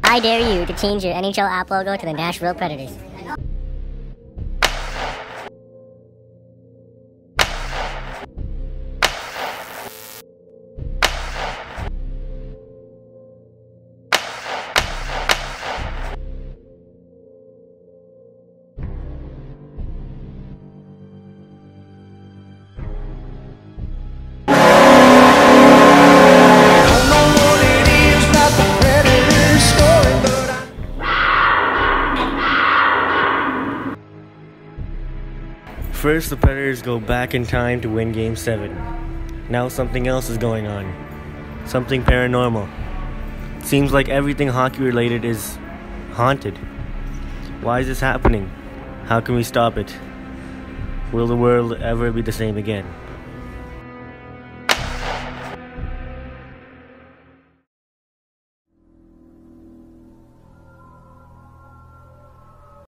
I dare you to change your NHL app logo to the Nashville Predators. First, the Predators go back in time to win Game 7. Now something else is going on. Something paranormal. Seems like everything hockey-related is haunted. Why is this happening? How can we stop it? Will the world ever be the same again?